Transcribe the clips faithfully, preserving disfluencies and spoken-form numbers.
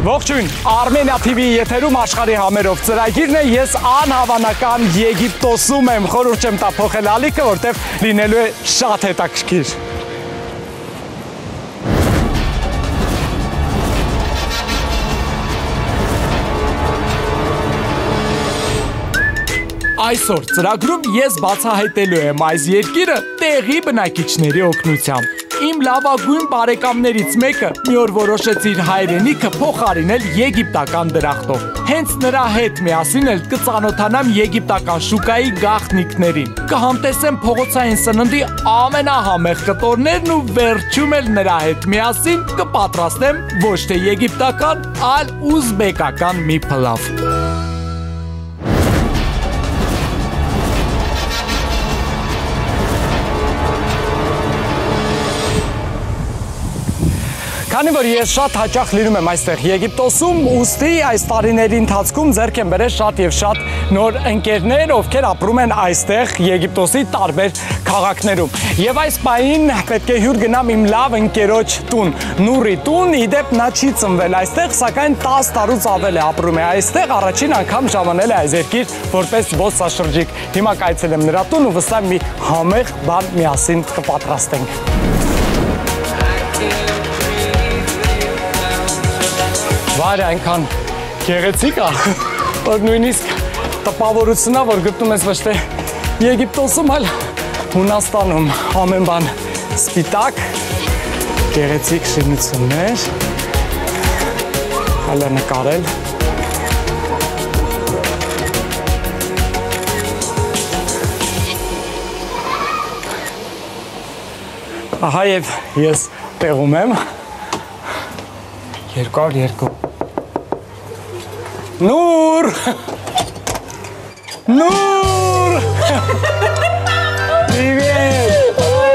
Ողջույն, Armenia T V եթերում աշխարհի համերով ծրագիրն է, ես անհավանական Եգիպտոսում եմ, խորհուրդ չեմ տա փոխել ալիքը, որտեղ լինելու է շատ հետաքրքիր։ Այսօր ծրագրում ես բացահայտելու եմ այս երկիրը տեղի բնակիչների օգնությամբ։ Իմ լավագույն բարեկամներից մեկը մի օր որոշեց իր հայրենիքը փոխարինել եգիպտական դրախտով։ Հենց նրա հետ միասին էլ կծանոթանամ եգիպտական շուկայի գաղտնիքներին։ Կհամտեսեմ փողոցային սննդի ամենահամեղ կտորներն ու վերջում էլ նրա հետ միասին կպատրաստեմ ոչ թե եգիպտական, այլ ուզբեկական մի փլավ։ Քանի որ ես շատ հաճախ լինում եմ այստեղ Եգիպտոսում, ուստի այս տարիների ընթացքում ձեռք եմ բերել շատ եւ շատ նոր ընկերներ, ովքեր ապրում են այստեղ Եգիպտոսի տարբեր քաղաքներում։ Եվ այս պահին պետք է հյուր գնամ իմ լավ ընկերոջ տուն, Նուրի տուն, իդեպ նա չի ծնվել այստեղ, սակայն տասը տարուց ավել է ապրում է այստեղ, առաջին անգամ ժամանել է այս երկիր որպես զբոսաշրջիկ։ Հիմա կայցելեմ նրա տուն ու վստահ մի համեղ բան միասին կպատրաստենք։ Վայրը այնքան գեղեցիկ է, որ նույնիսկ տպավորությունն է, որ գտնում ես ոչ թե Եգիպտոսում, այլ Հունաստանում ամեն բան սպիտակ, գեղեցիկ շինություններ, հələ նկարել։ Ահա եւ ես տեղում եմ, երկար երկու։ Նուր! Նուր! Привет!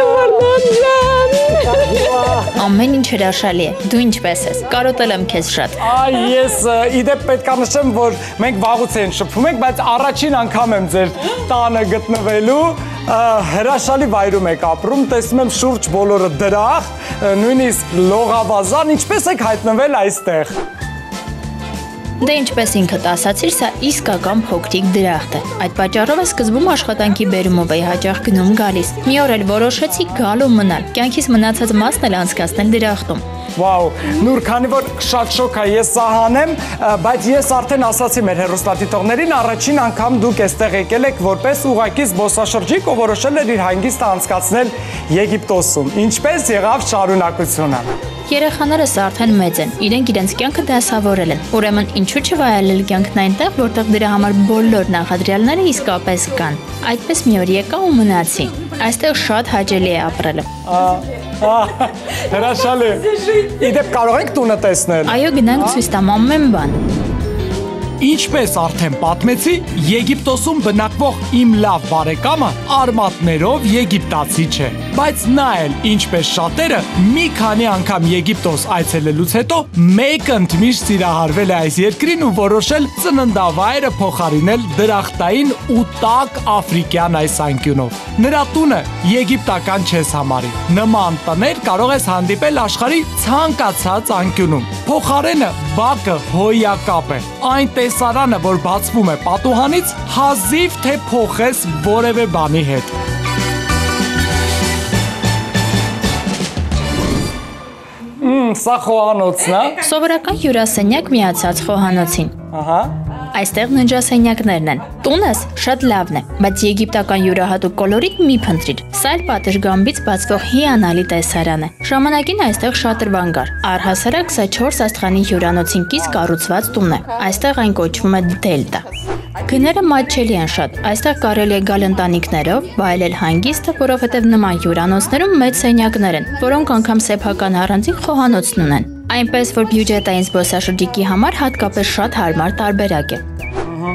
Ամեն ինչ հրաշալի է, դու ինչպես ես, կարոտել եմ քեզ շատ։ Այ ես իդեպ պետք է նշեմ, որ մենք վաղուց են շփվում ենք, բայց առաջին անգամ եմ ձեր տանը գտնվելու, հրաշալի վայրում եք ապրում, տեսնում եմ շուրջ բոլորը դրախտ, նույնիսկ լողավազան, ինչպես եք հայտնվել այստեղ։ Դե ինչպես ինքդ ասացիր, սա իսկական փոքրիկ դրախտ է։ Այդ պատճառով է սկզբում աշխատանքի բերումով էի հաճախ գնում գալիս։ Մի օր էլ որոշեցի գալ ու մնալ։ Կյանքիս մնացած մասն էլ անցկացնել դրախտում։ Վաու, Նուր, քանի որ շատ շոկ է, ես սահանեմ, բայց ես արդեն ասացի մեր հեռուստադիտողներին, առաջին անգամ դուք այստեղ եկել եք որպես ուղղակի զբոսաշրջիկ, ով որոշել էր իր հանգիստը անցկացնել Եգիպտոսում։ Ինչպես եղավ շարունակությունը։ Երեխաներս արդեն մեծ են, իրենք իրենց կյանքը դասավորել են, ուրեմն ինչու չվայելել կյանքն այնտեղ, որտեղ դրա համար բոլոր նախադրյալները իսկապես կան։ Այդպես մի օր եկա ու մնացի։ Այստեղ շատ հաճելի է ապրելը։ Հրաշալի։ Իդեպ կարող եք տունը տեսնել։ Այո, գնանք ցույց տամ ամեն բան։ Ինչպես արդեն պատմեցի, Եգիպտոսում բնակվող իմ լավ բարեկամը արմատներով եգիպտացի չէ, բայց նա էլ, ինչպես շատերը, մի քանի անգամ Եգիպտոս այցելելուց հետո մեկ ընդմիշտ սիրահարվել է այս երկրին ու որոշել ծննդավայրը փոխարինել դրախտային ու տաք աֆրիկյան այս անկյունով։ Նրա տունը եգիպտական չես համարի։ Նման տներ կարող ես հանդիպել աշխարհի ցանկացած անկյունում։ Փոխարենը բակը հոյակապ է։ Այն տեսարանը, որ բացվում է պատուհանից, հազիվ թե փոխես որևէ բանի հետ։ Մմ, սա խոհանոցն է։ Սովորական հյուրասենյակ միացած խոհանոցին։ Ահա։ Այստեղ ննջասենյակներն են։ Տունս շատ լավն է, բայց եգիպտական յուրահատուկ կոլորիտ մի փնտրիր։ Սա էլ պատշգամբից բացվող հիանալի տեսարան է։ Ժամանակին այստեղ շատրվան կար։ Առհասարակ սա չորս աստղանի հյուրանոցին կից կառուցված տուն է։ Այստեղ այն կոչվում է Դելտա։ Գները մատչելի են շատ։ Այստեղ կարելի է գալ ընտանիքներով, վայելել հանգիստը, որովհետև նման հյուրանոցներում մեծ սենյակներ են, որոնք անգամ սեփական առանձին խոհանոցն ունեն։ Այնպես որ բյուջետային զբոսաշրջիկի համար հատկապես շատ հարմար տարբերակ է։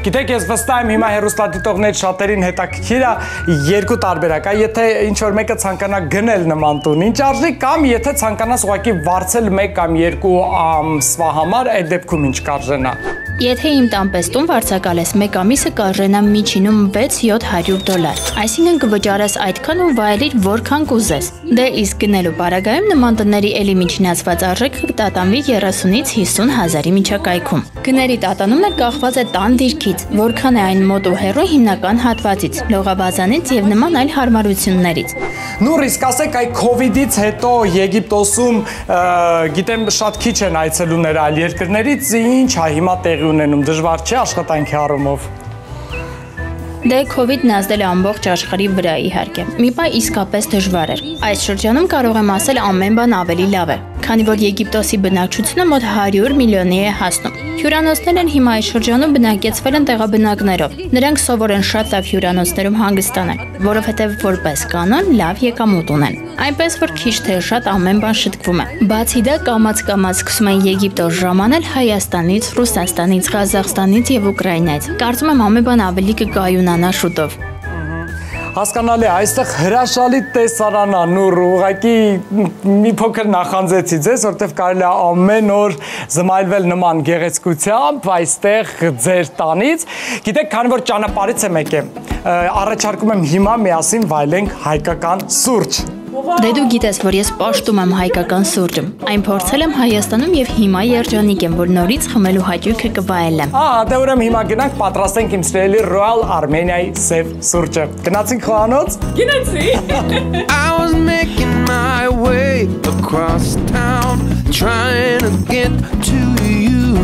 Գիտեք, ես վստահ եմ հիմա հեռուստադիտողներ շատերին հետաքրքիր է երկու տարբերակ, եթե ինչ որ մեկը ցանկանա գնել նման տուն, ինչ արժի, կամ եթե ցանկանաս ուղղակի վարձել մեկ կամ երկու ամսվա համար, այդ դեպքում ինչ կարժենա։ Եթե իմ տանպես տուն վարձակալես, մեկ ամիսը կարժենա միջինում վեց-յոթ հարյուր դոլար, այսինքն կվճարես այդքան ու վայելիր որքան կուզես։ Դե իսկ գնելու պարագայում նման տների էլի միջնացված արժեքը կտատանվի երեսունից հիսուն հազարի միջակայքում։ Գների տատանումն էլ կախված է տան դիրքից, որքան է այն մոտ ու հեռու հիմնական հատվածից, լողավազանից եւ նման այլ հարմարություններից։ Նուր, իսկ ասեք, այ քովիդից հետո Եգիպտոսում գիտեմ շատ քիչ են այցելուներ այլ երկրներից, ինչ է հիմա տեղի ունենում, դժվար չէ աշխատանքի առումով։ Դե քովիդն ազդել է ամբողջ աշխարհի վրա իհարկե։ Մի բան իսկապես դժվար էր։ Այս շրջանում կարող եմ ասել ամեն բան ավելի լավ է, քանի որ Եգիպտոսի բնակչությունը մոտ հարյուր միլիոնի է հասնում։ Հյուրանոցներն հիմա այս շրջանում բնակեցվել են տեղաբնակներով։ Նրանք սովոր են շատ լավ հյուրանոցներում հանգստանալ, որովհետև որպես կանոն լավ եկամուտ ունեն։ Այնպես որ քիչ թե շատ ամեն բան շտկվում է։ Բացի դա կամաց-կամաց սկսում են Եգիպտոս ժամանել Հայաստանից, Ռուսաստանից, Ղազախստանից եւ Ուկրաինայից։ Կարծում եմ ամեն բան ավելի կկայունանա շուտով։ Հասկանալի է, այստեղ հրաշալի տեսարան է, Նուր, ուղղակի մի փոքր նախանձեցի ձեզ, որտեվ կարելի է ամեն օր զմայլվել նման գեղեցկությամբ այստեղ ձեր տանից։ Գիտեք, քանի որ ճանապարհից եմ եկել, առաջարկում եմ հիմա միասին վայելենք հայկական սուրճ։ Դե դու գիտես, որ ես պաշտում եմ հայկական սուրճը։ Այն փորձել եմ Հայաստանում եւ հիմա երջանիկ եմ, որ նորից խմելու հաճույքը կվայելեմ։ Ահա, դե ուրեմն հիմա գնանք պատրաստենք իմ սիրելի Royal Armenia-ի սև սուրճը։ Գնացինք խոհանոց։ Գնացի։ I was making my way across town trying to get to you.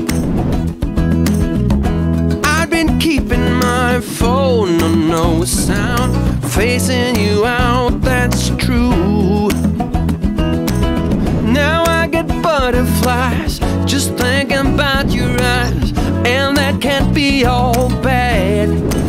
I've been keeping my phone on no sound, facing you out, that's true. Now I get butterflies just thinking about your eyes, and that can't be all bad.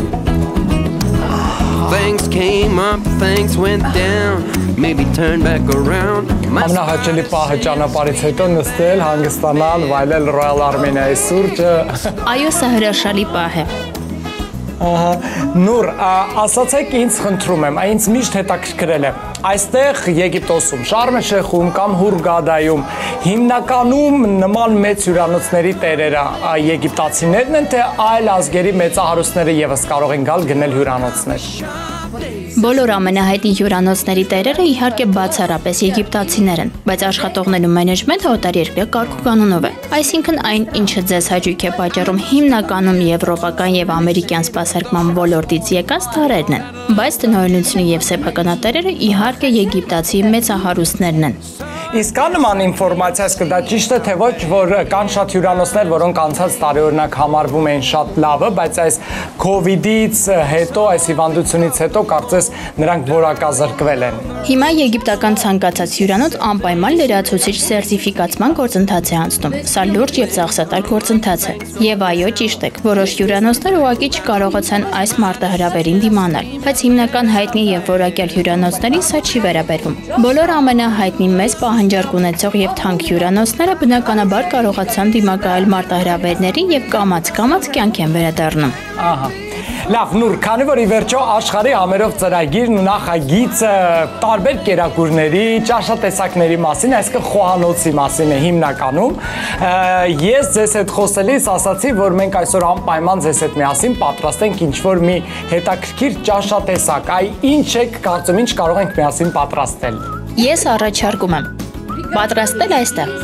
Things came up, things went down, maybe turn back around. Ամենահաճելի պահը ճանապարհից հետո նստել, հանգստանալ, վայելել Royal Armenia-ի սուրճը։ Այո, սա հրաշալի պահ է։ Ահա, Նուր, ասացեք ինձ խնդրում եմ, ինձ միշտ հետաքրքրել է, այստեղ Եգիպտոսում, Շարմ էլ-Շեյխում կամ Հուրգադայում հիմնականում նման մեծ հյուրանոցների տերերը եգիպտացիներն են, թե այլ ազգերի մեծահարուստները ևս կարող են գալ գնել հյուրանոցներ։ Բոլոր ամենահայտնի հյուրանոցների տերերը իհարկե բացառապես եգիպտացիներ են, բայց աշխատողներու մենեջմենթը օտարերկրյա կարգուկանոնով է։ Այսինքն այն, ինչը ձեզ հաճույք է պատճառում, հիմնականում եվրոպական եւ ամերիկյան սպասարկման ոլորտից եկած տարերն են, բայց տնօրինությունը եւ սեփականատերերը իհարկե եգիպտացի մեծահարուստներն են։ Իսկ կա նման ինֆորմացիա, իսկ դա ճիշտ է, թե ոչ, որ կան շատ հյուրանոցներ, որոնք անցած տարի օրինակ համարվում էին շատ լավը, բայց այս քովիդից հետո, այս հիվանդությունից հետո կարծես նրանք որակազրկվել են։ Հիմա եգիպտական ցանկացած հյուրանոց անպայման լրացուցիչ սերտիֆիկացման գործընթաց է անցնում։ Սա լուրջ եւ ծախսատար գործընթաց է։ Եվ այո, ճիշտ եք, որոշ հյուրանոցներ ուղղակի չկարողացան այս մարտահրավերին դիմանալ, բայց հիմնական հայտնի եւ որակյալ հյուրանոցներին սա չի վերաբերվում։ Բոլոր ամենահայտնի մեծ պահանջարկ ունեցող եւ թանկ հյուրանոցները բնականաբար կարողացան դիմակայել մարտահրավերներին եւ կամաց-կամաց կյանք են վերադառնում։ Ահա։ Լավ, Նուր, քանի որ ի վերջո աշխարհի համերով ծրագիրն ու նախագիծը տարբեր կերակուրների, ճաշատեսակների մասին, այսինքն խոհանոցի մասին է հիմնականում, ես ձեզ հետ խոսելիս ասացի, որ մենք այսօր անպայման ձեզ հետ միասին պատրաստենք ինչ-որ մի հետաքրքիր ճաշատեսակ, այ ինչ եք կարծում, ինչ կարող ենք միասին պատրաստել։ Ես առաջարկում եմ պատրաստել այստեղ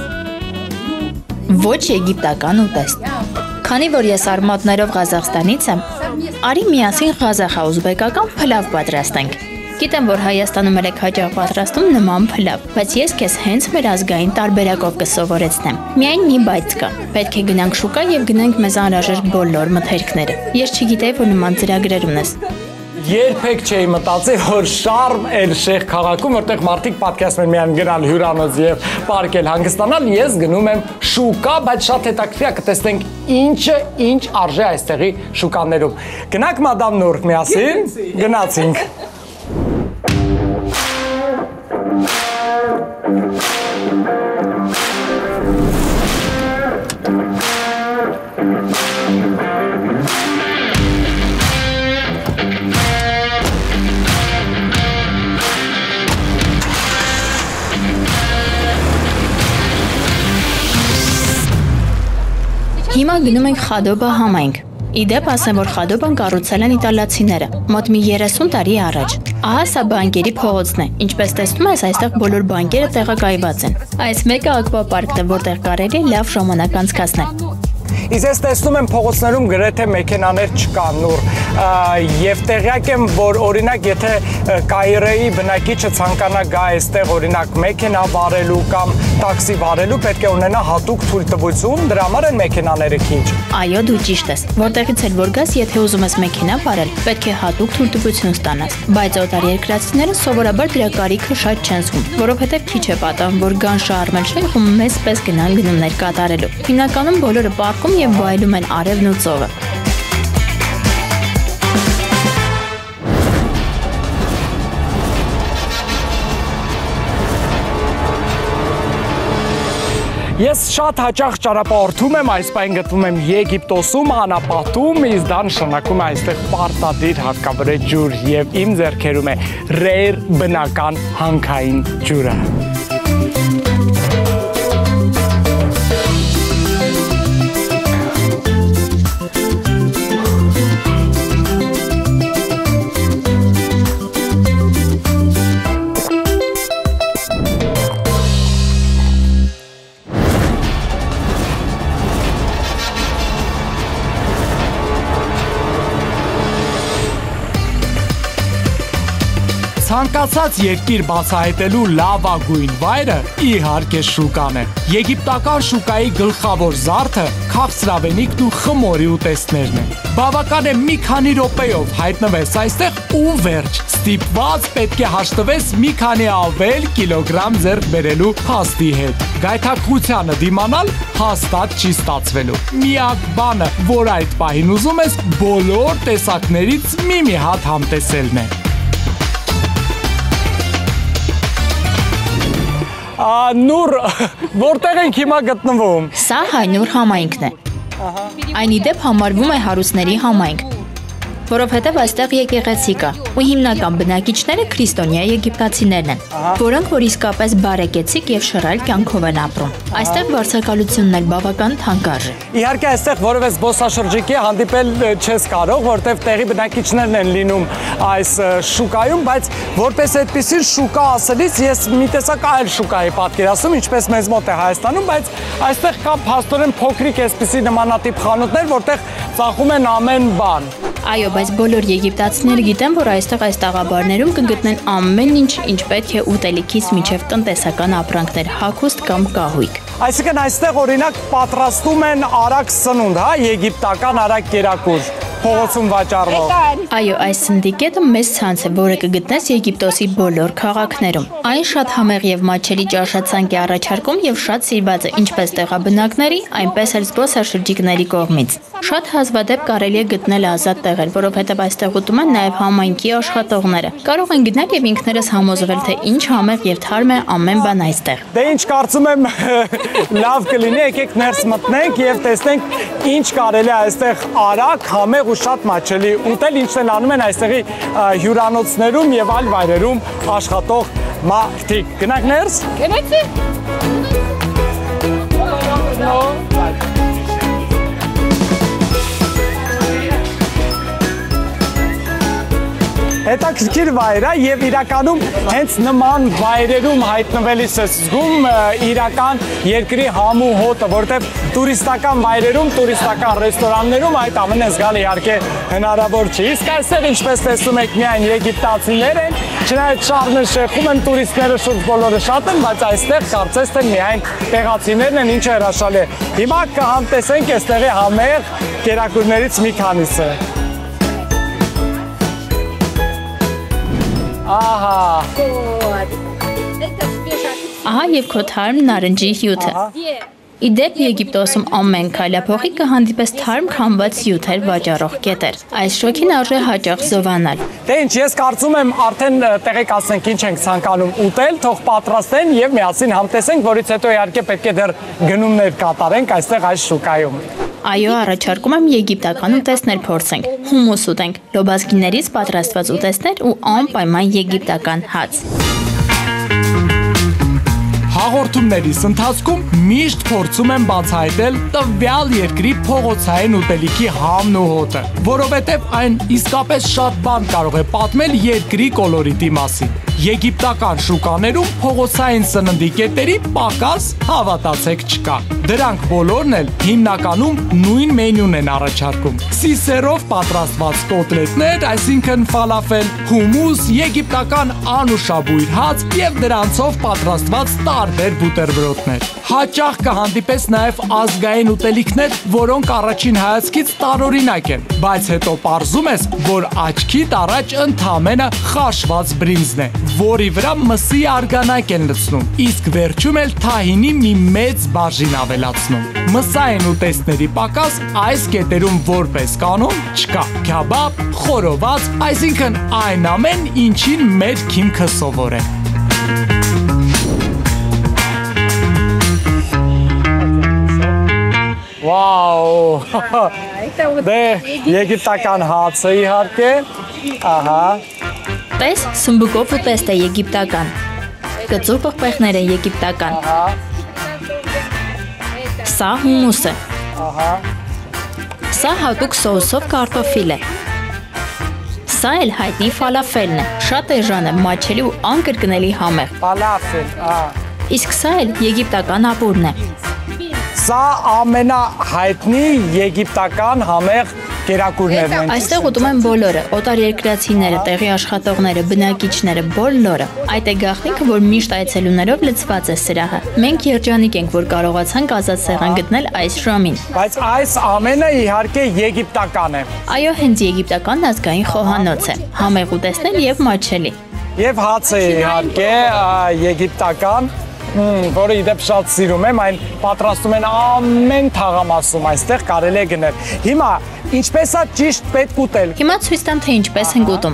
ոչ եգիպտական ուտեստ։ Քանի որ ես արմատներով Ղազախստանից եմ, արի միասին ղազախաուզբեկական փլավ պատրաստենք։ Գիտեմ, որ Հայաստանում եք հաճախ պատրաստում նման փլավ, բայց ես քեզ հենց մեր ազգային տարբերակով կսովորեցնեմ։ Միայն մի բայց կա։ Պետք է գնանք շուկա եւ գնանք մեզ անհրաժեշտ բոլոր մթերքները։ Ես չգիտեի, որ նման ծրագրեր ունես։ Երբեք չէի մտածի, որ Շարմ էլ-Շեյխ քաղաքում, որտեղ մարդիկ պատկերացնում են միայն գնալ հյուրանոց եւ պարկել հանգստանալ, ես գնում եմ շուկա, բայց շատ հետաքրքիր է կտեսնենք ինչը ինչ արժե այստեղի շուկաներում։ Գնանք մադամ Նուր միասին, գնացինք։ Հիմա գնում ենք Խադոբա համայնք։ Իդեպ ասեմ, որ Խադոբան կառուցել են իտալացիները մոտ մի երեսուն տարի առաջ։ Ահա սա բանկերի փողոցն է։ Ինչպես տեսնում ես, այստեղ բոլոր բանկերը տեղակայված են։ Այս մեկը ակվապարկն է, որտեղ կարելի է լավ ժամանակ անցկացնել։ Իսկ ես տեսնում եմ փողոցներում գրեթե մեքենաներ չկան նոր եւ տեղյակ եմ, որ օրինակ եթե Կայրեի բնակիչը ցանկանա գա այստեղ օրինակ մեքենա վարելու կամ տաքսի վարելու, պետք է ունենա հատուկ թույլտվություն, դրա համար են մեքենաները քիչ։ Այո, դու ճիշտ ես։ Որտեղից էլ որ գաս, եթե ուզում ես մեքենա վարել, պետք է հատուկ թույլտվություն ստանաս։ Բայց օտարերկրացիները սովորաբար դրա կարիքը շատ չեն զգում, որովհետեւ քիչ է պատահում, որ գան շարմել շեյխ ու մեծ պես գնան գնումներ կատարելու։ Հիմնականում բոլորը պարկում եւ վայելում են արևն ու ծովը։ Ես շատ հաճախ ճանապարհորդում եմ, այս պայն գտնվում եմ Եգիպտոսում, անապատում, իսկ դա նշանակում է այստեղ պարտադիր հարկավոր է ջուր եւ իմ ձեռքերում է ռեյր բնական հանքային ջուրը։ Ցանկացած երկիր բացահայտելու լավագույն վայրը իհարկե շուկան է։ Եգիպտական շուկայի գլխավոր զարդը քաղցրավենիքն ու խմորի ուտեստներն են։ Բավական է մի քանի րոպեով հայտնվես այստեղ ու վերջ, ստիպված պետք է հաշտվես մի քանի ավել կիլոգրամ ձեռք բերելու փաստի հետ։ Գայթակղությանը դիմանալ հաստատ չի ստացվելու։ Միակ բանը, որ այդ պահին ուզում ես, բոլոր տեսակներից մի-մի հատ համտեսելն է։ Նուր, որտեղ ենք հիմա գտնվում։ Սա Հայնուր համայնքն է։ Այն իդեպ համարվում է հարուստների համայնք, որովհետև այստեղ եկեղեցի կա, ու հիմնական բնակիչները քրիստոնյա եգիպտացիներն են, որոնք որ իսկապես բարեկեցիկ եւ շռայլ կյանքով են ապրում։ Այստեղ վարձակալությունն էլ բավական թանկարժ է։ Իհարկե այստեղ որևէ զբոսաշրջիկի հանդիպել չես կարող, որտեղ տեղի բնակիչներն են լինում այս շուկայում, բայց որպես այդպիսին շուկա ասելիս ես մի տեսակ այլ շուկայի պատկերացնում, ինչպես մեզ մոտ է Հայաստանում, բայց այստեղ կա փաստորեն փոքրիկ այսպիսի նմանատիպ խանութներ, որտեղ ծախում են ամեն բան։ Այո, բայց բոլոր եգիպտացիները գիտեն, որ այստեղ այս տաղաբարներում կգտնեն ամեն ինչ, ինչ պետք է ուտելիքից մինչև տնտեսական ապրանքներ, հագուստ կամ կահույք։ Այսինքն այստեղ օրինակ պատրաստում են արագ սնունդ, հա, եգիպտական արագ կերակուր, փողոցում վաճառվող։ Այո, այս սնդիկետը մեծ ցանց է, որը կգտնես Եգիպտոսի բոլոր քաղաքներում։ Այն շատ համեղ եւ մատչելի ճաշացանկ է առաջարկում եւ շատ սիրված է ինչպես տեղաբնակների, այնպես էլ զբոսաշրջիկների կողմից։ Շատ հազվադեպ կարելի է գտնել ազատ տեղեր, որովհետև այստեղ ուտում են նաև համայնքի աշխատողները։ Կարող են գտնել եւ ինքներս համոզվել, թե ինչ համեղ եւ թարմ է ամեն բան այստեղ։ Դե ինչ կարծում եմ լավ կլինի, եկեք ներս մտնենք եւ տեսնենք ինչ կարելի է այստեղ արագ, համեղ ու շատ մատչելի ուտել, ինչն էլ անում են այստեղի հյուրանոցներում եւ այլ վայրերում աշխատող մարդիկ։ Գնանք ներս։ Գնացի։ Հետաքրքիր վայր է եւ իրականում հենց նման վայրերում հայտնվելիս ես զգում իրական երկրի համու հոտը, որտեղ տուրիստական վայրերում, տուրիստական ռեստորաններում այդ ամենը զգալ իհարկե հնարավոր չի։ Իսկ այստեղ ինչպես տեսնում եք միայն եգիպտացիներ են, չնայած շարժը շեխում են տուրիստները շուրջ բոլորը շատ են, բայց այստեղ կարծես թե միայն տեղացիներն են, ինչը հրաշալի է։ Հիմա կհամտեսենք այստեղի համեղ կերակուրներից մի քանիսը։ Ահա։ Ահա եւ քո թարմ նարնջի հյութը։ Իդեպ Եգիպտոսում ամեն քայլափոխի կհանդիպես թարմ քամված հյութեր վաճառող կետեր։ Այս շոքին արժե հաճախ զովանալ։ Դե ինչ, ես կարծում եմ արդեն տեղեկացնենք ինչ ենք ցանկանում ուտել, թող պատրաստեն եւ միասին համտեսենք, որից հետո իհարկե պետք է դեռ գնումներ կատարենք այստեղ այս շուկայում։ Այո, առաջարկում եմ եգիպտական ուտեստներ փորձենք, հումուս ուտենք, լոբազգիներից պատրաստված ուտեստներ ու անպայման եգիպտական հաց։ Հաղորդումներիս ընթացքում միշտ փորձում եմ բացահայտել տվյալ երկրի փողոցային ուտելիքի համն ու հոտը, որովհետև այն իսկապես շատ բան կարող է պատմել երկրի կոլորիտի մասին։ Եգիպտական շուկաներում փողոցային սննդի կետերի պակաս հավատացեք չկա։ Դրանք բոլորն էլ հիմնականում նույն մենյուն են առաջարկում։ Սիսերով պատրաստված կոտլետներ, այսինքն ֆալաֆել, հումուս, եգիպտական անուշաբույր հաց եւ դրանցով պատրաստված տարբեր բուտերբրոդներ։ Հաճախ կհանդիպես նաև ազգային ուտելիքներ, որոնք առաջին հայացքից տարօրինակ են, բայց հետո պարզում ես, որ աչքիդ առաջ ընդամենը խաշված բրինձն է, որի վրա մսի արգանակ են լցնում, իսկ վերջում էլ թահինի մի մեծ բաժին ավելացնում։ Մսային ուտեստների պակաս այս կետերում որպես կանոն չկա։ Քյաբաբ, խորոված, այսինքն այն ամեն, ինչին մեր քիմքը սովոր է։ Վաու, դե եգիպտական հացը իհարկե, ահա։ Տես, սմբուկով ուտեստ է եգիպտական, գծու պղպեղներ են եգիպտական, սա հումուս է, սա հատուկ սոուսով կարտոֆիլ է, սա էլ հայտնի ֆալաֆելն է, շատ էժան է, մաչելի ու անկրկնելի համեղ, Ֆալաֆել, իսկ սա էլ եգիպտական ապուրն է։ Սա ամենահայտնի եգիպտական համեղ կերակուրներն են։ Այստեղ ուտում են բոլորը, օտարերկրացիները, տեղի աշխատողները, բնակիչները, բոլորը։ Այդ է գաղտնիքը, որ միշտ այցելուներով լցված է սրահը։ Մենք երջանիկ ենք, որ կարողացանք ազատ սեղան գտնել այս ժամին։ Բայց այս ամենը իհարկե եգիպտական է։ Այո, հենց եգիպտական ազգային խոհանոց է, համեղ ուտեստներ եւ մաչելի։ Եվ հացը իհարկե եգիպտական, որը իդեպ շատ սիրում եմ, այն պատրաստում են ամեն թաղամասում, այստեղ կարելի է գնել։ Հիմա ինչպես է ճիշտ պետք ուտել։ Հիմա ցույց տամ, թե ինչպես ենք ուտում։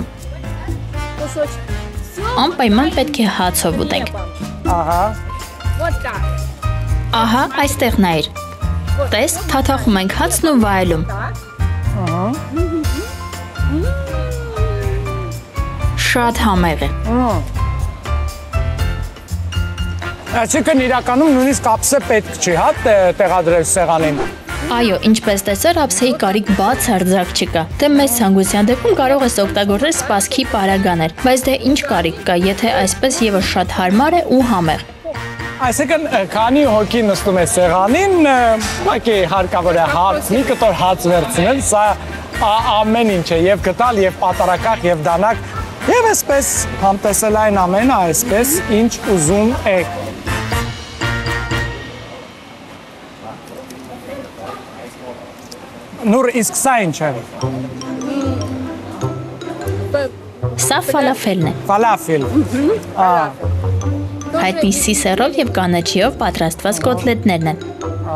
Անպայման պետք է հացով ուտենք։ Ահա։ Ահա, այստեղ նայիր։ Տես, թաթախում ենք հացն ու վայելում։ Շատ համեղ է։ Այսինքն իրականում նույնիսկ ափսե պետք չի, հա, տեղադրել սեղանին։ Այո, ինչպես տեսար, ափսեի կարիք բացարձակ չկա։ Դե մեծ ցանկության դեպքում կարող ես օգտագործել սպասքի պարագաներ, բայց դե ինչ կարիք կա, եթե այսպես եւս շատ հարմար է ու համեղ։ Այսինքն քանի հոգի նստում է սեղանին, ուղղակի հարկավոր է հաց, մի կտոր հաց վերցնել, սա ամեն ինչ է, եւ գտալ, եւ պատարակախ, եւ դանակ, եւ այսպես համտեսել այն ամենը, այսպես ինչ ուզում եք։ Նուր, իսկ սա ինչ է։ Սա ֆալաֆելն է։ Ֆալաֆել։ Հայտնի սիսերով եւ կանաչիով պատրաստված կոտլետներն են։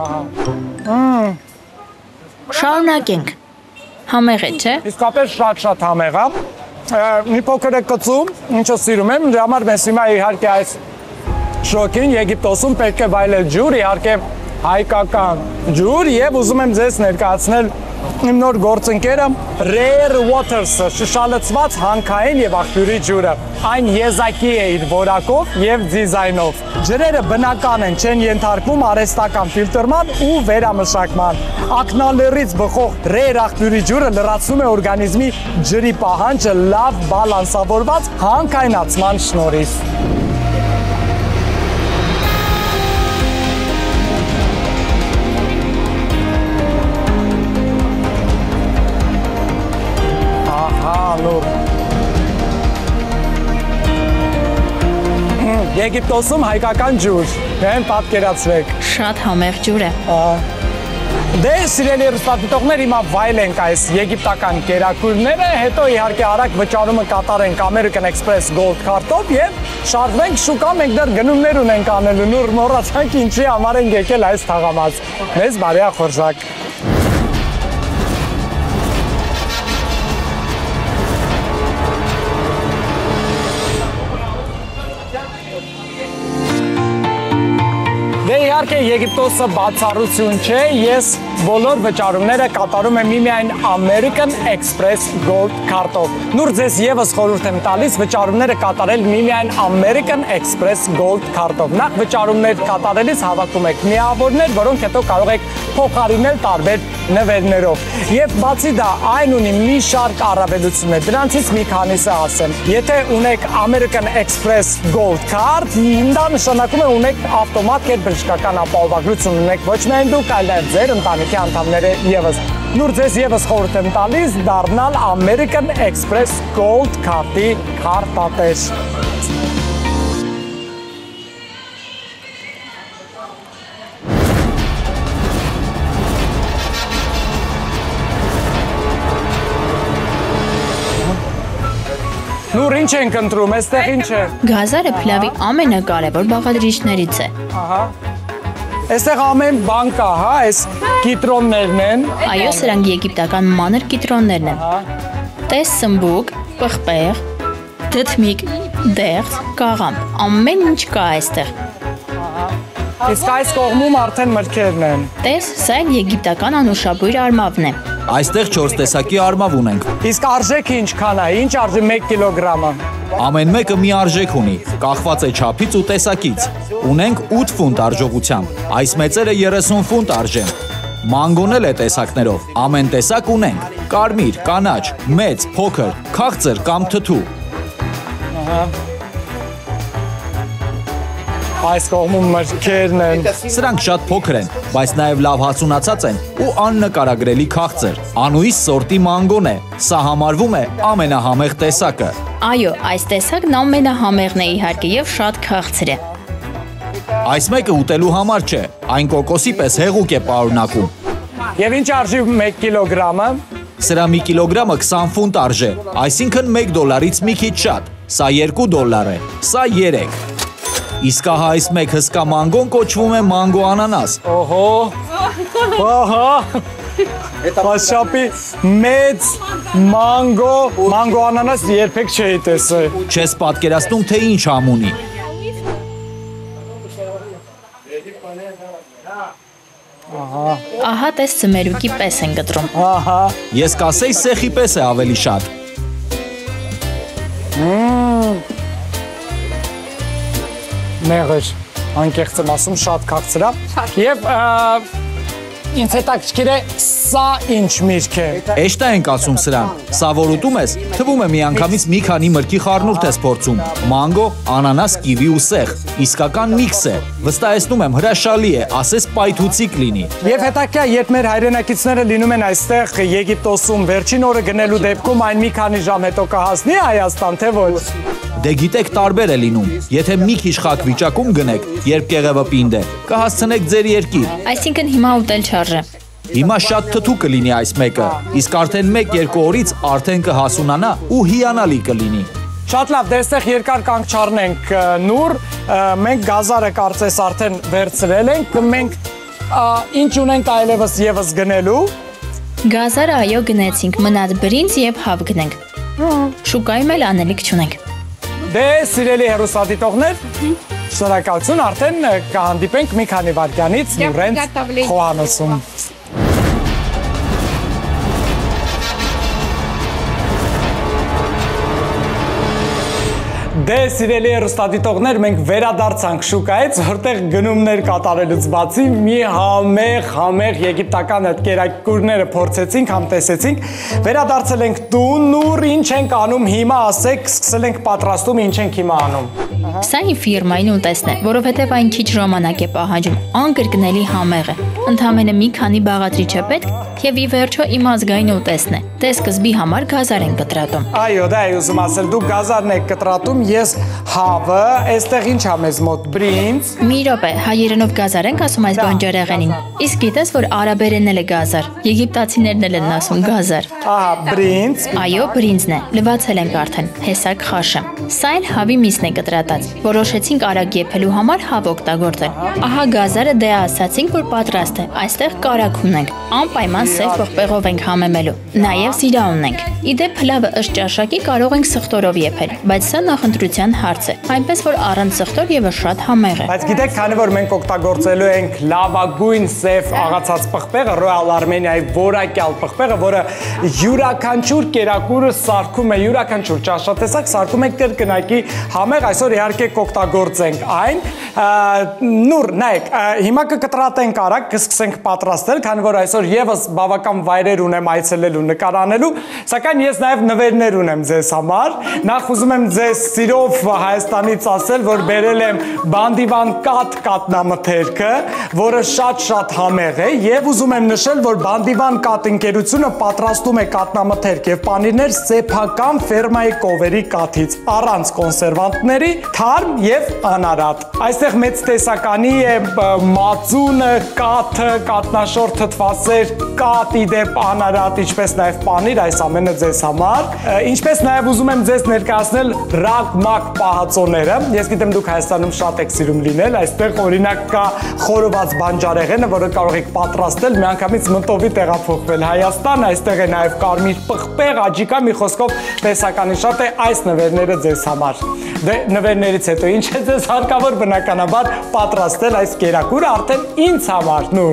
Շարունակենք։ Համեղ է, չէ՞։ Իսկապես շատ-շատ համեղ է։ Մի փոքր է կծում, ինչը սիրում եմ, դրա համար մեզ հիմա իհարկե այս շոկին Եգիպտոսում պետք է վայելել ջուր, իհարկե հայկական ջուր, եւ ուզում եմ ձեզ ներկայացնել իմ նոր գործընկերը Rare Waters-ը, շշալցված հանքային եւ աղբյուրի ջուրը։ Այն եզակի է իր որակով եւ դիզայնով։ Ջրերը բնական են, չեն ենթարկվում արհեստական ֆիլտրման ու վերամշակման։ Ակնալերից բխող Rare աղբյուրի ջուրը լրացնում է օրգանիզմի ջրի պահանջը լավ բալանսավորված հանքայնացման շնորհիվ։ Եգիպտոսում հայկական ջուր, դեն պատկերացրեք։ Շատ համեղ ջուր է։ Դե սիրելի հեռուստադիտողներ, հիմա վայելենք այս եգիպտական կերակուրները, հետո իհարկե արագ վճարումը կատարենք American Express Gold Card-ով եւ շարժվենք շուկա, մենք դեռ գնումներ ունենք անելու, նոր մոռացանք ինչի համար ենք եկել այս թաղամաս։ Մեզ բարի խորժակ։ իհարկե Եգիպտոսը բացառություն չէ, ես բոլոր վճարումները կատարում եմ միմիայն American Express Gold քարտով։ Նուր ձեզ եւս խորհուրդ եմ տալիս վճարումները կատարել միմիայն American Express Gold քարտով։ Նախ վճարումներ կատարելիս հավաքում եք միավորներ, որոնք հետո կարող եք փոխարինել տարբեր նվերներով։ Եվ բացի դա, այն ունի մի շարք առավելություններ։ Դրանցից մի քանիսը ասեմ։ Եթե ունեք American Express Gold card, դա նշանակում է ունեք ավտոմատ կերպբժշկական ապահովագրություն ունեք ոչ միայն դուք, այլ նաև ձեր ընտանիքի անդամները եւս։ Նուր ձեզ եւս խորհուրդ եմ տալիս դառնալ American Express Gold card-ի քարտատեր։ Նուր ինչ ենք ընտրում, այստեղ ինչ է։ Գազարը փլավի ամենակարևոր բաղադրիչներից է։ Ահա։ Այստեղ ամեն բան կա, հա, այս կիտրոններն են։ Այո, սրանք եգիպտական մանր կիտրոններն են։ Տես սմբուկ, պղպեղ, դդմիկ, դեղց, կաղամբ, ամեն ինչ կա այստեղ։ Իսկ այս կողմում արդեն մրգերն են։ Տես, սա էլ եգիպտական անուշաբույր արմավն է։ Այստեղ չորս տեսակի արմավ ունենք։ Իսկ արժեքը ինչքան է, ինչ արժի մեկ կիլոգրամը։ Ամեն մեկը մի արժեք ունի, կախված է չափից ու տեսակից։ Ունենք ութ ֆունտ արժողությամբ, այս մեծերը երեսուն ֆունտ արժեն։ Մանգոն էլ է տեսակներով, ամեն տեսակ ունենք՝ կարմիր, կանաչ, մեծ, փոքր, քաղցր կամ թթու։ Այս կողմում մրգերն են։ Սրանք շատ փոքր են, բայց նաև լավ հասունացած են ու աննկարագրելի քաղցր։ Անուիս սորտի մանգոն է, սա համարվում է ամենահամեղ տեսակը։ Այո, այս տեսակն ամենահամեղն է իհարկե եւ շատ քաղցր է։ Այս մեկը ուտելու համար չէ, այն կոկոսի պես հեղուկ է պարունակում։ Եվ ինչ արժի մեկ կիլոգրամը։ Սրա մի կիլոգրամը քսան ֆունտ արժե, այսինքն մեկ դոլարից մի քիչ շատ։ Սա երկու դոլար է, սա երեք։ Իսկ ահա այս մեկ հսկա մանգոն կոչվում է մանգո անանաս։ Օհո։ Ահա։ Պաշապի մեծ մանգո, մանգո անանաս երբեք չէի տեսել։ Չես պատկերացնում, թե ինչ համ ունի։ Ահա տես ծմերուկի պես են գտրում։ Ահա։ Ես կասեի սեխի պես է ավելի շատ։ Մեղր, անկեղծ եմ ասում, շատ քաղցր է։ Եվ ինձ հետաքրքիր է սա ինչ միրգ է։ Էշտա ենք ասում սրան։ Սա որ ուտում ես, թվում է միանգամից մի քանի մրգի խառնուրդ ես փորձում։ Մանգո, անանաս, կիվի ու սեղ։ Իսկական միքս է։ Վստահեցնում եմ, հրաշալի է, ասես պայթուցիկ լինի։ Եվ հետաքրքիր է, երբ մեր հայրենակիցները լինում են այստեղ Եգիպտոսում, վերջին օրը գնելու դեպքում այն մի քանի ժամ հետո կհասնի Հայաստան, թե ոչ։ Դե գիտեք տարբեր է լինում։ Եթե մի քիչ խակ վիճակում գնեք, երբ կեղևը պինդ է, կհասցնեք ձեր երկիր։ Այսինքն հիմա ուտել չարժե։ Հիմա շատ թթու կլինի այս մեկը, իսկ արդեն մեկ-երկու օրից արդեն կհասունանա ու հիանալի կլինի։ Շատ լավ, դե այստեղ երկար կանգ չառնենք Նուր, մենք գազարը կարծես արդեն վերցրել ենք, մենք ինչ ունենք այլևս եւս գնելու։ Գազարը այո գնեցինք, մնաց բրինձ եւ հավ գնենք։ Շուկայում էլ անելիք չունենք։ Դե սիրելի հեռուստադիտողներ, շնորհակալություն, արդեն կհանդիպենք մի քանի վայրկյանից Նուրենց խոհանոցում։ Դե սիրելի հեռուստադիտողներ, մենք վերադարձանք շուկայից, որտեղ գնումներ կատարելուց բացի մի համեղ, համեղ եգիպտական այդ կերակուրները փորձեցինք, համ տեսեցինք, վերադարձել ենք տուն, Նուր, ինչ ենք անում հիմա, ասեք, սկսել ենք պատրաստում, ինչ ենք հիմա անում։ Սա իմ ֆիրմային ուտեստն է, որովհետև այն քիչ ժամանակ է պահանջում, անկրկնելի համեղ է։ Ընդամենը մի քանի բաղադրիչ է պետք, եւ ի վերջո իմ ազգային ուտեստն է։ Դե սկզբի համար գազար են կտրատում։ Այո, դա է ուզում ասել, դուք գազարն եք կտրատում, ես հավը, այստեղ ինչ ա մեզ մոտ բրինձ։ Մի րոպե, հայերենով գազար ենք ասում այս բանջարեղենին։ Իսկ գիտես, որ արաբերենն էլ է գազար։ Եգիպտացիներն էլ են ասում գազար։ Ահա, բրինձ։ Այո, բրինձն է։ Լվացել ենք արդեն, հեսակ խաշը։ Սա էլ հավի միսն է կտրատել։ շատած։ Որոշեցինք արագ եփելու համար հավ օգտագործել։ Ահա գազարը դե ասացինք, որ պատրաստ է։ Այստեղ կարագ ունենք։ Անպայման սև պղպեղով ենք համեմելու։ Նաև զիրա ունենք։ Իդեպ փլավը ըստ ճաշակի կարող ենք սխտորով եփել, բայց սա նախընտրության հարց է։ Այնպես որ առանց սխտոր ևս շատ համեղ է։ Բայց գիտեք, քանի որ մենք օգտագործելու ենք լավագույն սև աղացած պղպեղը, Royal Armenia-ի որակյալ պղպեղը, որը յուրաքանչյուր կերակուրը սարքում է, յուրաքանչյուր ճաշատեսակ սարքում է կրկնակի համեղ, այսօր իհարկե կօգտագործենք այն։ Նուր, նայեք, հիմա կկտրատենք արագ, կսկսենք պատրաստել, քանի որ այսօր եւս բավական վայրեր ունեմ այցելելու, նկարանելու, սակայն ես նաեւ նվերներ ունեմ ձեզ համար։ Նախ ուզում եմ ձեզ սիրով Հայաստանից ասել, որ բերել եմ Բանդիվան կաթ կատնամթերքը, որը շատ-շատ համեղ է, եւ ուզում եմ նշել, որ Բանդիվան կաթ ընկերությունը պատրաստում է կատնամթերք եւ պանիրներ սեփական ֆերմայի կովերի կաթից, առանց կոնսերվանտների, թարմ եւ անարատ։ Այստեղ մեծ տեսականի է մածունը, կաթը, կատնաշոր թթվասեր, կաթ, իդեպ անարատ, ինչպես նաեւ պանիր, այս ամենը ձեզ համար։ Ինչպես նաեւ ուզում եմ ձեզ ներկայացնել ռակ մակ պահածոները։ Ես գիտեմ դուք Հայաստանում շատ եք սիրում լինել, այստեղ օրինակ կա խորոված բանջարեղենը, որը կարող եք պատրաստել, միանգամից մտովի տեղափոխվել Հայաստան, այստեղ է նաեւ կարմիր պղպեղ, աջիկա, մի խոսքով տեսականի շատ է, այս նվերները ձեզ համար։ Դե նվերներից հետո ինչ է ձեզ հարկավոր բնականաբար պատրաստել այս կերակուրը արդեն ինձ համար, Նուր։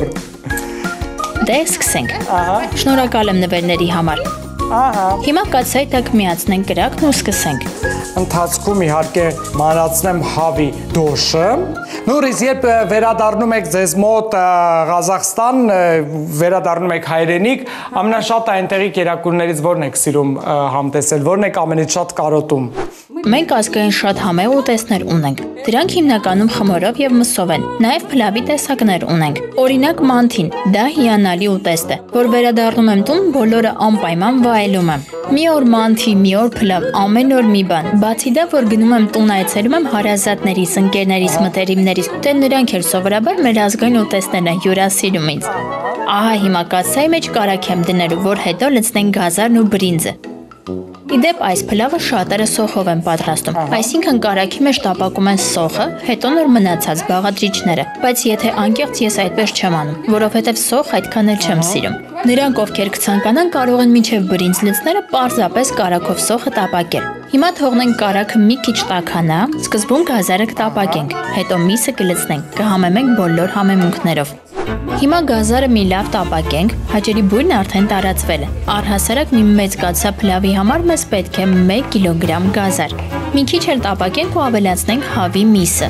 Դե սկսենք։ Ահա։ Շնորհակալ եմ նվերների համար։ Ահա։ Հիմա կացայի տակ միացնենք կրակն ու սկսենք։ Ընթացքում իհարկե մանրացնեմ հավի դոշը։ Նուրից երբ վերադառնում եք ձեզ մոտ Ղազախստան, վերադառնում եք հայրենիք, ամենաշատ այնտեղի կերակուրներից որն եք սիրում համտեսել, որն եք ամենից շատ կարոտում։ Մենք ազգային շատ համեղ ուտեստներ ունենք։ Դրանք հիմնականում խմորով եւ մսով են։ Նաեւ փլավի տեսակներ ունենք։ Օրինակ մանթին, դա հիանալի ուտեստ է, որ վերադառնում եմ տուն, բոլորը անպայման վայելում եմ։ Մի օր մանթի, մի օր փլավ, ամեն օր մի բան։ Բացի դա, որ գնում եմ տուն այցելում եմ հարազատներիս, ընկերներիս, մտերիմներիս, դե նրանք էլ սովորաբար մեր ազգային ուտեստներն են հյուրասիրում ինձ։ Ահա հիմա կացայի մեջ կարագ եմ դնելու, որ հետո լցնենք գազարն ու բրինձը։ Իդեպ այս փլավը շատերը սոխով են պատրաստում, այսինքն կարագի մեջ տապակում են սոխը, հետո նոր մնացած բաղադրիչները, բայց եթե անկեղծ ես այդպես չեմ անում, որովհետև սոխ այդքան էլ չեմ սիրում։ Նրանք, ովքեր կցանկանան, կարող են մինչև բրինձ լցնելը պարզապես կարագով սոխը տապակել։ Հիմա թողնենք կարագը մի քիչ տաքանա, սկզբում գազարը կտապակենք, հետո միսը կլցնենք, կհամեմենք բոլոր համեմունքներով։ Հիմա գազարը մի լավ տապակենք, հաճելի բույրն արդեն տարածվել է։ Առհասարակ մի մեծ կաթսա փլավի համար մեզ պետք է մեկ կիլոգրամ գազար։ Մի քիչ էլ տապակենք ու ավելացնենք հավի միսը։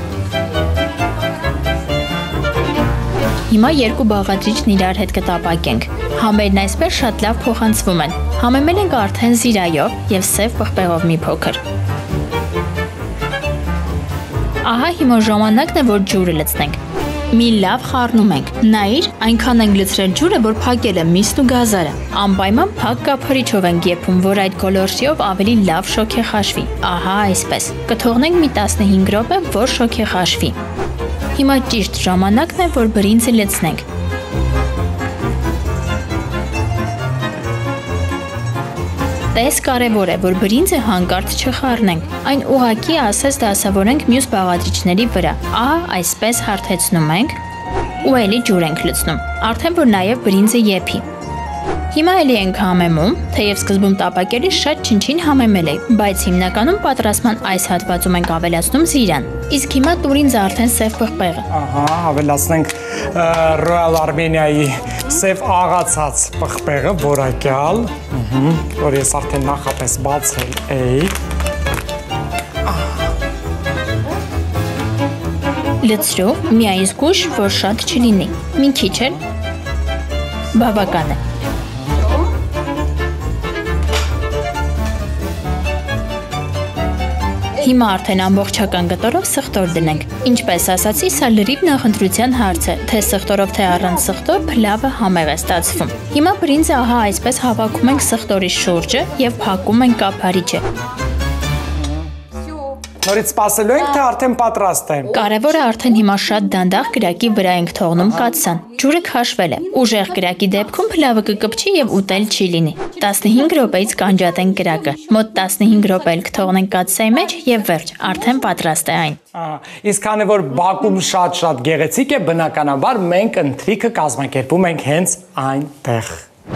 Հիմա երկու բաղադրիչն իրար հետ կտապակենք։ Համերն այսպես շատ լավ փոխանցվում են։ Համեմել ենք արդեն զիրայով եւ սև պղպեղով մի փոքր։ Ահա հիմա ժամանակն է, որ ջուրը լցնենք։ Մի լավ խառնում ենք։ Նայիր, այնքան ենք լցրել ջուրը, որ փակել է միսն ու գազարը։ Անպայման փակ կափարիչով ենք եփում, որ այդ գոլորշիով ավելի լավ շոք է խաշվի։ Ահա այսպես։ Կթողնենք մի տասնհինգ րոպե, որ շոք է խաշվի։ Հիմա ճիշտ ժամանակն է, որ բրինձը լցնենք։ Տես կարևոր է, որ բրինձը հանկարծ չխառնենք, այն ուղղակի ասես դասավորենք մյուս բաղադրիչների վրա, ահա այսպես հարթեցնում ենք ու էլի ջուր ենք լցնում, արդեն որ նաև բրինձը եփի։ Հիմա էլի ենք համեմում, թեև սկզբում տապակելիս շատ չնչին համեմել էի, բայց հիմնականում պատրաստման այս հատվածում ենք ավելացնում զիրան, իսկ հիմա տուր ինձ արդեն սև պղպեղը։ Ահա, ավելացնենք Royal Armenia-ի սև աղացած պղպեղը, որակյալ, որ ես արդեն նախապես բացել էի։ Լցրու, միայն զգուշ, որ շատ չլինի, մի քիչ էլ բավական է։ Հիմա արդեն ամբողջական գտորով սխտոր դնենք։ Ինչպես ասացի, սա լրիվ նախընտրության հարց է, թե սխտորով, թե առանց սխտոր, փլավը համեղ է ստացվում։ Հիմա բրինձը ահա այսպես հավաքում ենք սխտորի շուրջը եւ փակում ենք կափարիչը։ Նորից սպասելու ենք, թե արդեն պատրաստ է։ Կարևորը արդեն հիմա շատ դանդաղ կրակի վրա ենք թողնում կաթսան։ Ջուրը քաշվել է։ Ուժեղ կրակի դեպքում փլավը կկպչի եւ ուտել չի լինի։ տասնհինգ րոպեից կանջատենք կրակը։ Մոտ տասնհինգ րոպե էլ կթողնենք կաթսայի մեջ եւ վերջ, արդեն պատրաստ է այն։ Իսկ քանի որ բակում շատ-շատ գեղեցիկ է, բնականաբար մենք ընթրիքը կազմակերպում ենք հենց այնտեղ։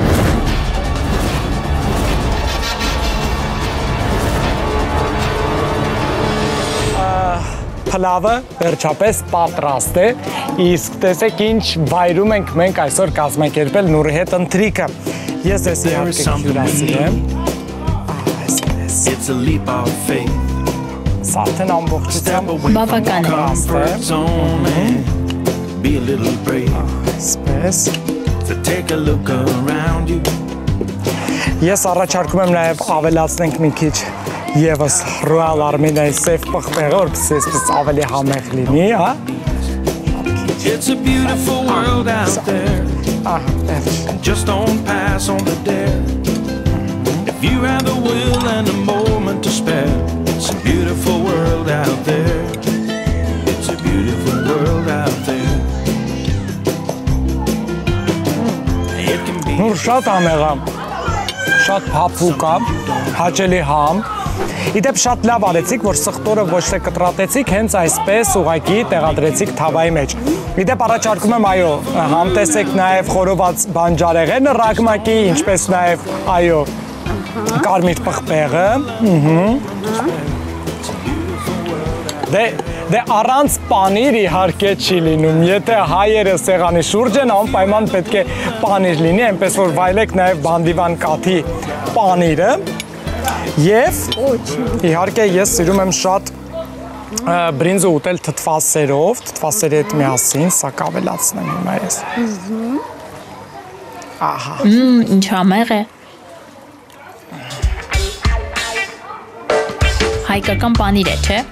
Փլավը վերջապես պատրաստ է, իսկ տեսեք ինչ վայրում ենք մենք այսօր կազմակերպել Նուրի հետ ընթրիքը։ Ես ես իհարկե հյուրասիրեմ։ It's a leap of faith. Սարդեն ամբողջությամբ բավական է։ Be a little brave. Սպես։ So take a look around you. Ես առաջարկում եմ նաև ավելացնենք մի քիչ Եվս Royal Armeniայի սև պղպեղը, որպեսզի այսպես ավելի համեղ լինի, հա։ It's a beautiful world out there. Just don't pass on the dare. If you have the will and a moment to spare, it's a beautiful world out there. It's a beautiful world out there. It can be. Նուր շատ համեղ է, շատ փափուկ է, հաճելի համ։ Իդեպ շատ լավ արեցիք, որ սխտորը ոչ թե կտրատեցիք, հենց այսպես ուղղակի տեղադրեցիք թավայի մեջ։ Իդեպ առաջարկում եմ, այո, համտեսեք նաև խորոված բանջարեղենը ռակմակի, ինչպես նաև, այո, կարմիր պղպեղը։ Դե դե առանց պանիր իհարկե չի լինում։ Եթե հայերը սեղանի շուրջ են, անպայման պետք է պանիր լինի, այնպես որ վայելեք նաև բանդիվան կաթի պանիրը։ Եվ իհարկե ես սիրում եմ շատ բրինձը ուտել թթվասերով, թթվասերի հետ միասին, սա կավելացնեմ հիմա ես։ Ահա։ Մմ, ինչ համեղ է։ Հայկական պանիր է, չէ։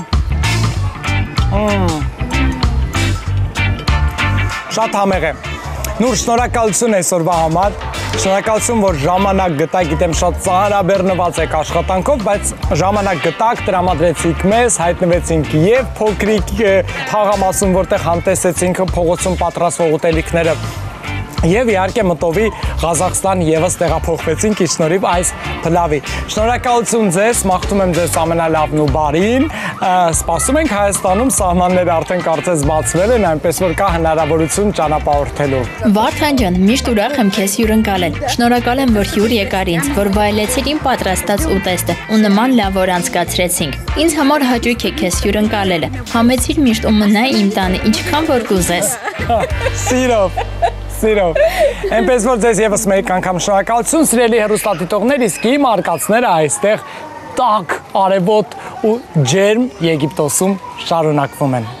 Շատ համեղ է։ Նուր, շնորհակալություն այսօրվա համար։ Շնորհակալություն, որ ժամանակ գտաք, գիտեմ շատ ծանրաբեռնված եք աշխատանքով, բայց ժամանակ գտաք, տրամադրեցիք մեզ, հայտնվեցինք եւ փոքրիկ թաղամասում, որտեղ համտեսեցինք փողոցում պատրաստվող ուտելիքները։ Եվ իհարկե մտովի Ղազախստան եւս տեղափոխվեցինք ի շնորհիվ այս փլավի։ Շնորհակալություն ձեզ, մաղթում եմ ձեզ ամենալավն ու բարին։ Սպասում ենք Հայաստանում, սահմանները արդեն կարծես բացվել են, այնպես որ կա հնարավորություն ճանապարհորդելու։ Վարդան ջան, միշտ ուրախ եմ քեզ հյուրընկալել։ Շնորհակալ եմ, որ հյուր եկար ինձ, որ վայելեցիր իմ պատրաստած ուտեստը ու նման լավ օր անցկացրեցինք։ Ինձ համար հաճույք է քեզ հյուրընկալելը։ Համեցիր միշտ ու մնա իմ տանը, ինչքան որ կուզես։ Սիրով։ Սիրով։ Այնպես որ ձեզ եւս մեկ անգամ շնորհակալություն, սիրելի հեռուստադիտողներ, իսկ իմ արկածները այստեղ տաք, արևոտ ու ջերմ Եգիպտոսում շարունակվում են։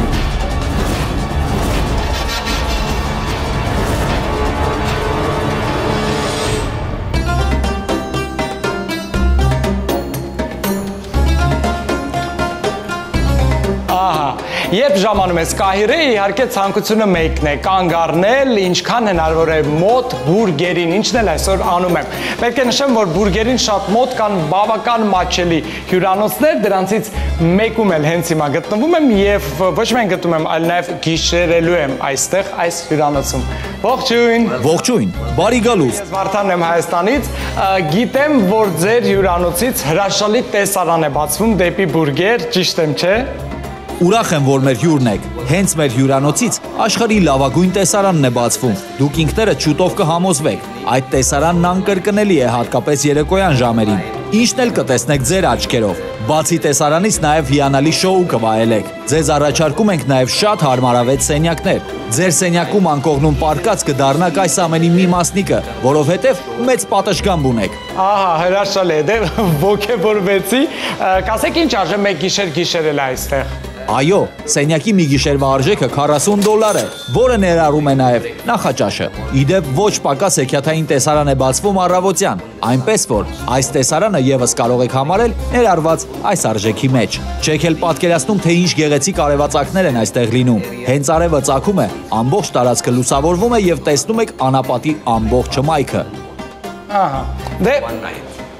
Երբ ժամանում ես Կահիրե, իհարկե ցանկությունը մեկն է՝ կանգ առնել, ինչքան հնարավոր է մոտ բուրգերին, ինչն էլ այսօր անում եմ։ Պետք է նշեմ, որ բուրգերին շատ մոտ կան բավական մատչելի հյուրանոցներ, դրանցից մեկում էլ հենց հիմա գտնվում եմ եւ ոչ միայն գտնում եմ, այլ նաեւ գիշերելու եմ այստեղ այս հյուրանոցում։ Ողջույն։ Ողջույն։ Բարի գալուս։ Ես Վարդանն եմ Հայաստանից, գիտեմ, որ ձեր հյուրանոցից հրաշալի տեսարան է բացվում դեպի բուրգեր, ճիշտ եմ, չէ՞։ Ուրախ եմ, որ մեր հյուրն եք։ Հենց մեր հյուրանոցից աշխարհի լավագույն տեսարանն է բացվում։ Դուք ինքներդ շուտով կհամոզվեք։ Այդ տեսարանն անկրկնելի է հատկապես երեկոյան ժամերին։ Ինչն էլ կտեսնեք ձեր աչքերով։ Բացի տեսարանից նաև հիանալի շոու կվայելեք։ Ձեզ առաջարկում ենք նաև շատ հարմարավետ սենյակներ։ Ձեր սենյակում անկողնում պարկած կդառնաք այս ամենի մի մասնիկը, որովհետև մեծ պատշգամբ ունեք։ Ահա, հրաշալի է, դե ոգևորվեցի։ Կասեք ինչ արժե մեկ գիշեր գիշերել այստեղ։ Այո, սենյակի մի գիշերվա արժեքը քառասուն դոլար է, որը ներառում է նաև նախաճաշը։ Իդեպ ոչ պակաս հեքիաթային տեսարան է բացվում առավոտյան, այնպես որ այս տեսարանը եւս կարող եք համարել ներառված այս արժեքի մեջ։ Չեք էլ պատկերացնում, թե ինչ գեղեցիկ արևածագներ են այստեղ լինում։ Հենց արևը ծագում է, ամբողջ տարածքը լուսավորվում է եւ տեսնում եք անապատի ամբողջ հմայքը։ Ահա։ Դե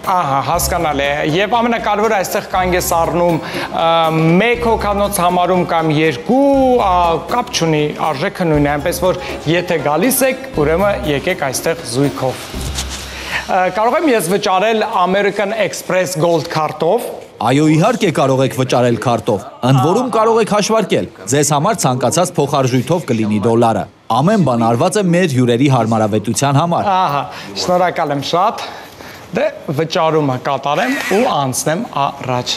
Ահա, հասկանալի է։ Եվ ամենակարևորը այստեղ կանգ է սառնում մեկ հոգանոց համարում կամ երկու, կապ չունի, արժեքը նույնն է, այնպես որ եթե գալիս եք, ուրեմն եկեք այստեղ զույգով։ Կարող եմ ես վճարել American Express Gold քարտով։ Այո, իհարկե կարող եք վճարել քարտով, ընդ որում կարող եք հաշվարկել, ձեզ համար ցանկացած փոխարժույթով կլինի դոլարը։ Ամեն բան արված է մեր հյուրերի հարմարավետության համար։ Ահա, շնորհակալ եմ շատ։ Դե վճարումը կատարեմ ու անցնեմ առաջ։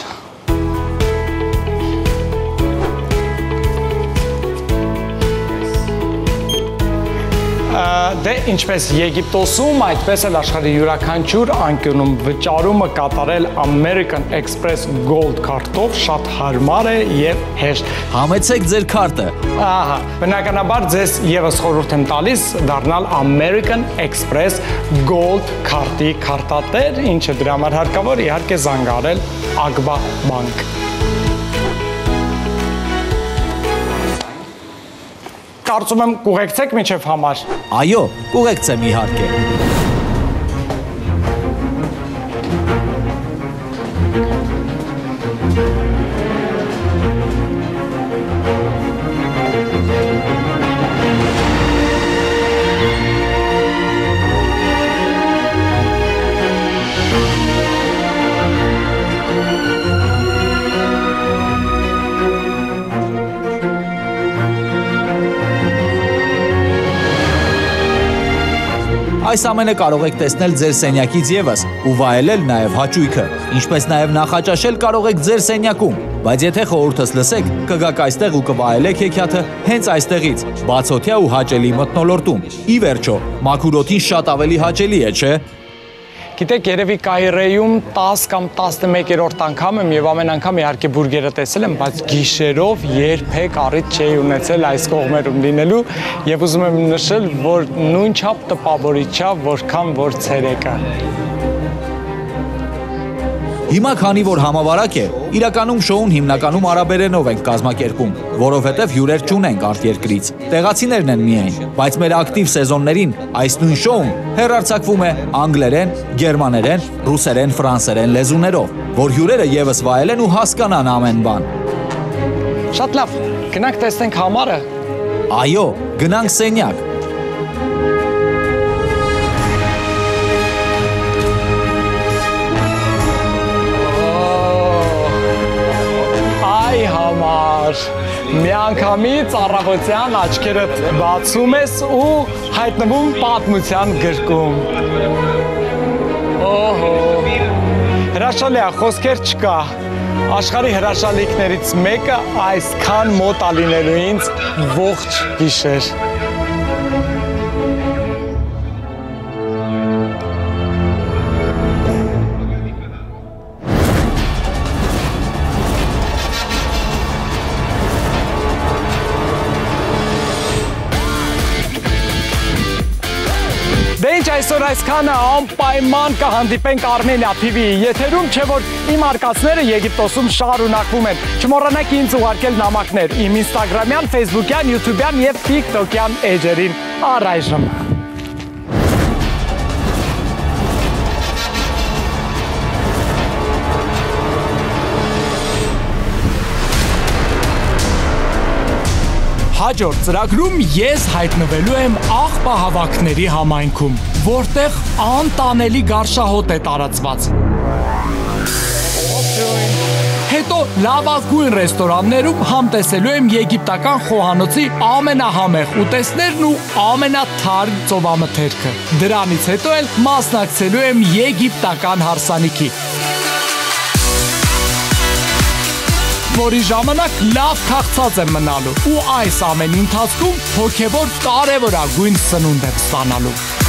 Դե ինչպես Եգիպտոսում, այդպես էլ աշխարհի յուրաքանչյուր անկյունում վճարումը կատարել American Express Gold քարտով շատ հարմար է եւ հեշտ։ Համեցեք ձեր քարտը։ Ահա, բնականաբար ձեզ եւս խորհուրդ եմ տալիս դառնալ American Express Gold քարտի քարտատեր, ինչը դրա համար հարկավոր իհարկե զանգարել Ագբա բանկ։ Կարծում եմ կուղեկցեք մինչև համար։ Այո, կուղեկցեմ իհարկե։ Այս ամենը կարող եք տեսնել ձեր սենյակից ևս ու վայելել նաև հաճույքը, ինչպես նաև նախաճաշել կարող եք ձեր սենյակում, բայց եթե խորհուրդս լսեք, կգաք այստեղ ու կվայելեք հեքիաթը հենց այստեղից, բացօթյա ու հաճելի մթնոլորտում։ Ի վերջո, մաքուր օդին շատ ավելի հաճելի է, չէ՞։ Գիտեք, երևի Կայրեում տաս կամ տասնմեկերորդ անգամ եմ եւ ամեն անգամ իհարկե բուրգերը տեսել եմ, բայց գիշերով երբեք առիթ չէի ունեցել այս կողմերում լինելու եւ ուզում եմ նշել, որ նույնչափ տպավորիչ է, որքան որ ցերեկը։ Հիմա քանի որ համավարակ է, իրականում շոուն հիմնականում արաբերենով ենք կազմակերպում, որովհետև հյուրեր չունենք արտերկրից, տեղացիներն են միայն, բայց մեր ակտիվ սեզոններին այս նույն շոուն հեռարձակվում է անգլերեն, գերմաներեն, ռուսերեն, ֆրանսերեն լեզուներով, որ հյուրերը ևս վայելեն ու հասկանան ամեն բան։ Շատ լավ, գնանք տեսնենք համարը։ Այո, գնանք սենյակ։ Միանգամից առավոտյան աչքերդ բացում ես ու հայտնվում պատմության գրքում։ Օհո, հրաշալի է, խոսքեր չկա։ Աշխարհի հրաշալիքներից մեկը այսքան մոտ ա լինելու ինձ ողջ գիշեր։ Դե ինչ այսօր այսքանը անպայման կհանդիպենք Armenia T V-ի եթերում, չէ որ իմ արկածները Եգիպտոսում շարունակվում են։ Չմոռանաք ինձ ուղարկել նամակներ իմ Instagram-յան, Facebook-յան, YouTube-յան եւ TikTok-յան էջերին։ Առայժմ։ Հաջորդ ծրագրում ես հայտնվելու եմ աղբահավաքների համայնքում, որտեղ անտանելի գարշահոտ է տարածված։ Հետո լավագույն ռեստորաններում համտեսելու եմ եգիպտական խոհանոցի ամենահամեղ ուտեստներն ու ամենաթարմ ծովամթերքը։ Դրանից հետո էլ մասնակցելու եմ եգիպտական հարսանիքի, որի ժամանակ լավ քաղցած եմ մնալու ու այս ամենի ընթացքում հոգևոր կարևորագույն սնունդ եմ ստանալու։